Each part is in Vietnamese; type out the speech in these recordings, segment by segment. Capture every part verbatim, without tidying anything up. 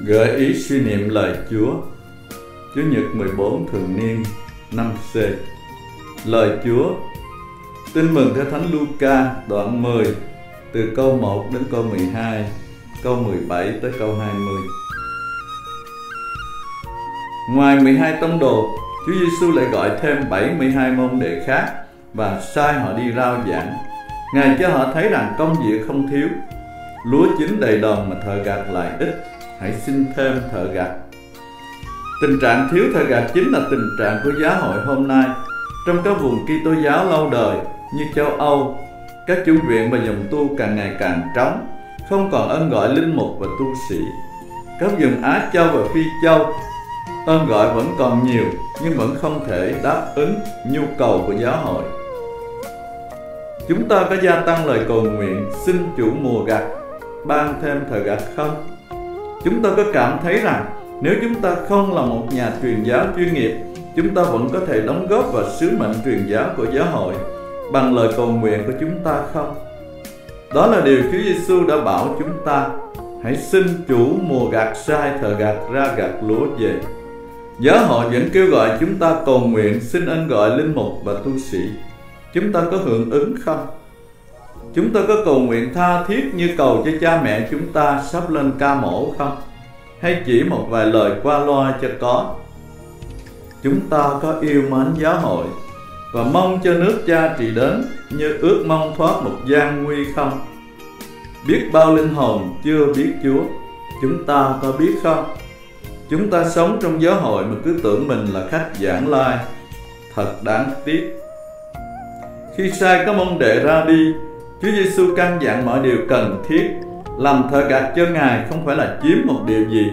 Gợi ý suy niệm lời Chúa. Chủ nhật mười bốn thường niên năm C. Lời Chúa. Tin mừng theo Thánh Luca đoạn mười, từ câu một đến câu mười hai, câu mười bảy tới câu hai mươi. Ngoài mười hai tông đồ, Chúa Giêsu lại gọi thêm bảy mươi hai môn đệ khác và sai họ đi rao giảng. Ngài cho họ thấy rằng công việc không thiếu, lúa chín đầy đòn mà thợ gặt lại ít, hãy xin thêm thợ gặt. Tình trạng thiếu thợ gặt chính là tình trạng của giáo hội hôm nay. Trong các vùng Kitô giáo lâu đời như châu Âu, các chủ viện và dòng tu càng ngày càng trống, không còn ơn gọi linh mục và tu sĩ. Các vùng Á Châu và Phi Châu, ơn gọi vẫn còn nhiều nhưng vẫn không thể đáp ứng nhu cầu của giáo hội. Chúng ta có gia tăng lời cầu nguyện xin chủ mùa gặt ban thêm thợ gặt không? Chúng ta có cảm thấy rằng nếu chúng ta không là một nhà truyền giáo chuyên nghiệp, chúng ta vẫn có thể đóng góp vào sứ mệnh truyền giáo của giáo hội bằng lời cầu nguyện của chúng ta không? Đó là điều Chúa Giêsu đã bảo chúng ta: hãy xin chủ mùa gặt sai thợ gặt ra gặt lúa về. Giáo hội vẫn kêu gọi chúng ta cầu nguyện xin ơn gọi linh mục và tu sĩ. Chúng ta có hưởng ứng không? Chúng ta có cầu nguyện tha thiết như cầu cho cha mẹ chúng ta sắp lên ca mổ không? Hay chỉ một vài lời qua loa cho có? Chúng ta có yêu mến giáo hội và mong cho nước Cha trị đến như ước mong thoát một gian nguy không? Biết bao linh hồn chưa biết Chúa, chúng ta có biết không? Chúng ta sống trong giáo hội mà cứ tưởng mình là khách giảng lai, thật đáng tiếc. Khi sai các môn đệ ra đi, Chúa Giêsu căn dặn mọi điều cần thiết. Làm thợ gặt cho Ngài không phải là chiếm một điều gì,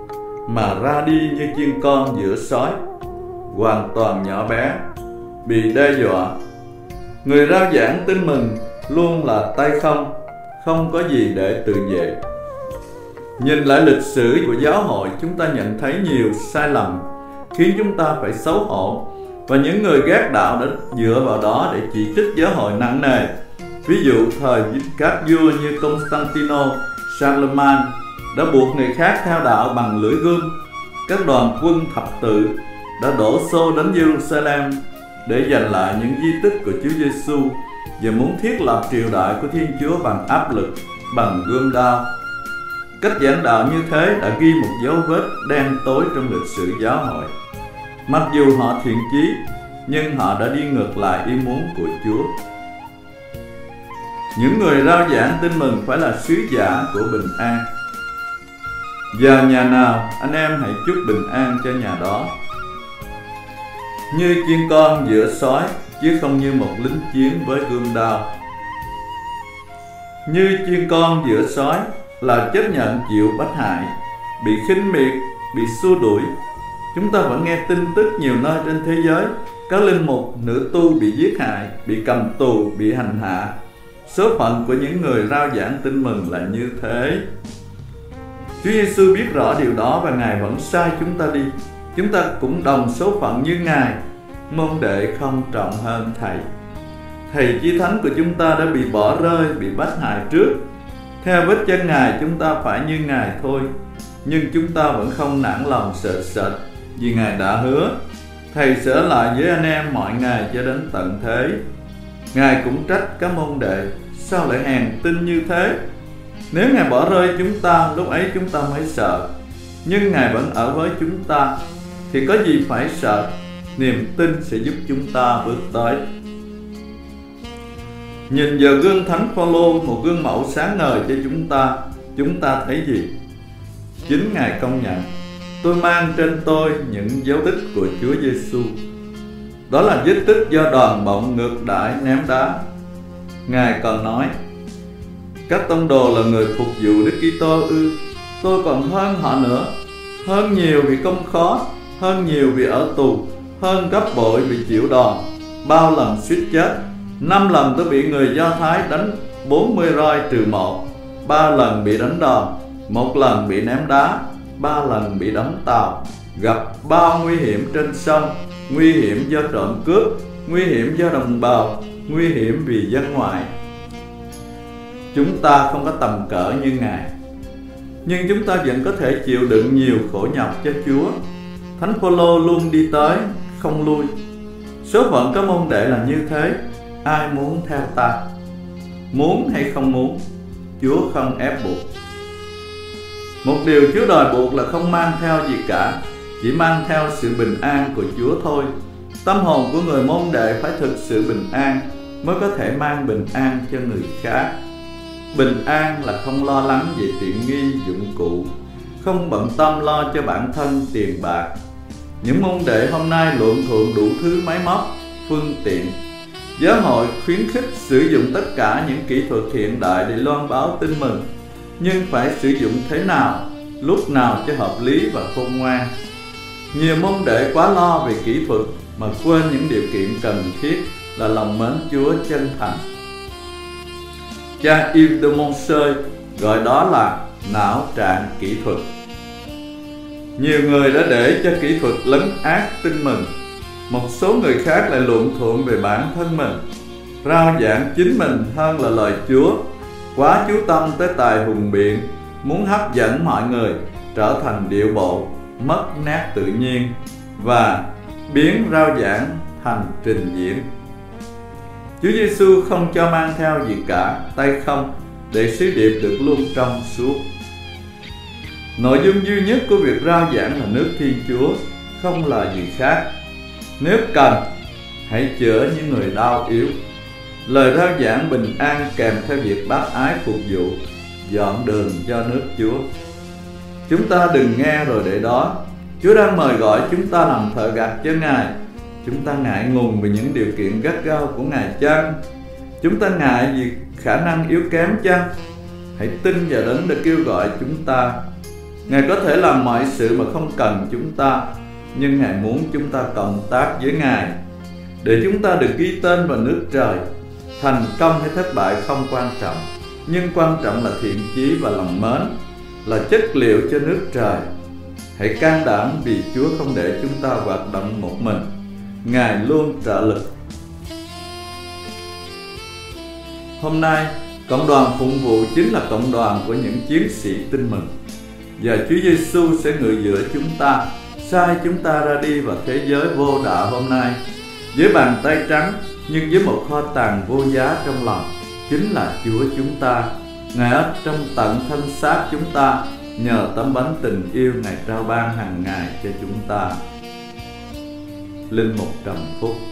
mà ra đi như chiên con giữa sói, hoàn toàn nhỏ bé, bị đe dọa. Người rao giảng tin mừng luôn là tay không, không có gì để tự vệ. Nhìn lại lịch sử của giáo hội, chúng ta nhận thấy nhiều sai lầm khiến chúng ta phải xấu hổ, và những người ghét đạo đã dựa vào đó để chỉ trích giáo hội nặng nề. Ví dụ thời các vua như Constantino, Charlemagne đã buộc người khác theo đạo bằng lưỡi gươm. Các đoàn quân thập tự đã đổ xô đến Jerusalem để giành lại những di tích của Chúa Giêsu và muốn thiết lập triều đại của Thiên Chúa bằng áp lực, bằng gươm đao. Cách giảng đạo như thế đã ghi một dấu vết đen tối trong lịch sử giáo hội. Mặc dù họ thiện chí, nhưng họ đã đi ngược lại ý muốn của Chúa. Những người rao giảng tin mừng phải là sứ giả của bình an. Vào nhà nào, anh em hãy chúc bình an cho nhà đó. Như chiên con giữa sói, chứ không như một lính chiến với gươm đao. Như chiên con giữa sói là chấp nhận chịu bách hại, bị khinh miệt, bị xua đuổi. Chúng ta vẫn nghe tin tức nhiều nơi trên thế giới, các linh mục, nữ tu bị giết hại, bị cầm tù, bị hành hạ. Số phận của những người rao giảng tin mừng là như thế. Chúa Giêsu biết rõ điều đó và Ngài vẫn sai chúng ta đi. Chúng ta cũng đồng số phận như Ngài. Môn đệ không trọng hơn Thầy. Thầy Chí Thánh của chúng ta đã bị bỏ rơi, bị bách hại trước. Theo vết chân Ngài, chúng ta phải như Ngài thôi. Nhưng chúng ta vẫn không nản lòng sợ sệt, vì Ngài đã hứa Thầy sẽ ở lại với anh em mọi ngày cho đến tận thế. Ngài cũng trách các môn đệ: sao lại hèn tin như thế? Nếu Ngài bỏ rơi chúng ta, lúc ấy chúng ta mới sợ. Nhưng Ngài vẫn ở với chúng ta, thì có gì phải sợ? Niềm tin sẽ giúp chúng ta bước tới. Nhìn vào gương Thánh Phaolô, một gương mẫu sáng ngời cho chúng ta, chúng ta thấy gì? Chính Ngài công nhận: tôi mang trên tôi những dấu tích của Chúa Giêsu. Đó là vết tích do đoàn bọng ngược đãi ném đá. Ngài còn nói: các tông đồ là người phục vụ Đức Kitô ư? Tôi còn hơn họ nữa, hơn nhiều vì công khó, hơn nhiều vì ở tù, hơn gấp bội vì chịu đòn, bao lần suýt chết. Năm lần tôi bị người Do Thái đánh bốn mươi roi trừ một, ba lần bị đánh đòn, một lần bị ném đá, ba lần bị đắm tàu, gặp bao nguy hiểm trên sông, nguy hiểm do trộm cướp, nguy hiểm do đồng bào, nguy hiểm vì dân ngoại. Chúng ta không có tầm cỡ như Ngài. nhưng chúng ta vẫn có thể chịu đựng nhiều khổ nhọc cho Chúa. Thánh Phaolô luôn đi tới, không lui. Số phận các môn đệ là như thế. Ai muốn theo ta, muốn hay không muốn, Chúa không ép buộc. Một điều Chúa đòi buộc là không mang theo gì cả, chỉ mang theo sự bình an của Chúa thôi. Tâm hồn của người môn đệ phải thực sự bình an mới có thể mang bình an cho người khác. Bình an là không lo lắng về tiện nghi dụng cụ, không bận tâm lo cho bản thân tiền bạc. Những môn đệ hôm nay luận thuận đủ thứ máy móc, phương tiện. Giáo hội khuyến khích sử dụng tất cả những kỹ thuật hiện đại để loan báo tin mừng, nhưng phải sử dụng thế nào, lúc nào cho hợp lý và khôn ngoan. Nhiều môn đệ quá lo về kỹ thuật mà quên những điều kiện cần thiết là lòng mến Chúa chân thành. Cha Yves de Montserrat gọi đó là não trạng kỹ thuật. Nhiều người đã để cho kỹ thuật lấn át tin mừng. Một số người khác lại luận thuận về bản thân mình, rao giảng chính mình hơn là lời Chúa, quá chú tâm tới tài hùng biện, muốn hấp dẫn mọi người, trở thành điệu bộ, mất nét tự nhiên và biến rao giảng thành trình diễn. Chúa Giêsu không cho mang theo gì cả, tay không, để sứ điệp được luôn trong suốt. Nội dung duy nhất của việc rao giảng là nước Thiên Chúa, không là gì khác. Nếu cần, hãy chữa những người đau yếu. Lời rao giảng bình an kèm theo việc bác ái phục vụ, dọn đường cho nước Chúa. Chúng ta đừng nghe rồi để đó. Chúa đang mời gọi chúng ta làm thợ gặt cho Ngài. Chúng ta ngại ngùng vì những điều kiện gắt gao của Ngài chăng? Chúng ta ngại vì khả năng yếu kém chăng? Hãy tin vào Đấng đã kêu gọi chúng ta. Ngài có thể làm mọi sự mà không cần chúng ta, nhưng Ngài muốn chúng ta cộng tác với Ngài, để chúng ta được ghi tên vào nước trời. Thành công hay thất bại không quan trọng, nhưng quan trọng là thiện chí và lòng mến, là chất liệu cho nước trời. Hãy can đảm vì Chúa không để chúng ta hoạt động một mình. Ngài luôn trợ lực. Hôm nay, cộng đoàn phụng vụ chính là cộng đoàn của những chiến sĩ tin mừng. Và Chúa Giêsu sẽ ngự giữa chúng ta, sai chúng ta ra đi vào thế giới vô đạo hôm nay, với bàn tay trắng nhưng với một kho tàng vô giá trong lòng, chính là Chúa chúng ta. Ngài ở trong tận thân xác chúng ta, nhờ tấm bánh tình yêu Ngài trao ban hàng ngày cho chúng ta. Linh mục Trần Phúc.